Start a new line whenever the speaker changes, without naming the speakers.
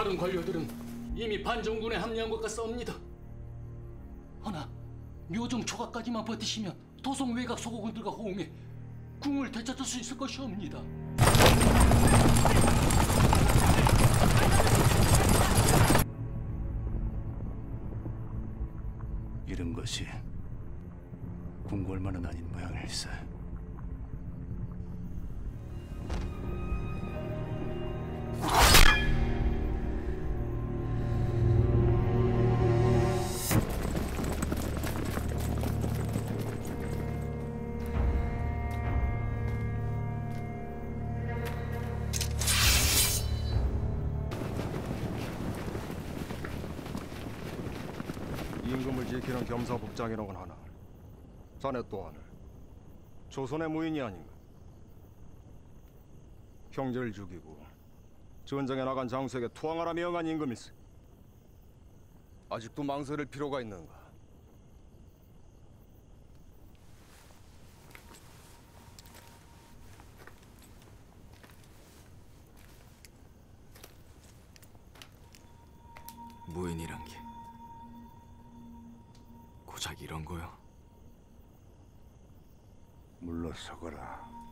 다른 관료들은 이미 반정군에 합류한 것 같사옵니다. 허나 묘정 초과까지만 버티시면 도성 외곽 소고군들과 호응해 궁을 되찾을 수 있을 것이옵니다.
이런 것이 궁궐만은 아닌 모양일세.
임금을 지키는 겸사복장이라곤 하나 자네 또한 조선의 무인이 아닌가? 형제를 죽이고 전쟁에 나간 장수에게 투항하라 명한 임금일세. 아직도 망설일 필요가 있는가?
무인이란 게 고작 이런 거요?
물러서거라.